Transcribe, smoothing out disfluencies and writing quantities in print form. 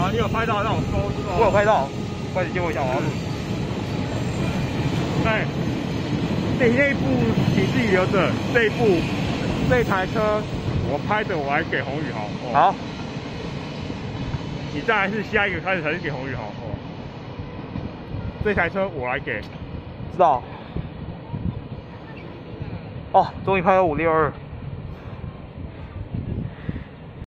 啊，你有拍到让我收是吧？ 我有拍到，快点借我一下，我要录。 哎，那一部你自己留着，这台车我拍的，我来给宏宇好。 好。 你再来是下一个开始才是给宏宇好。这台车我来给。 知道。哦，终于拍到562。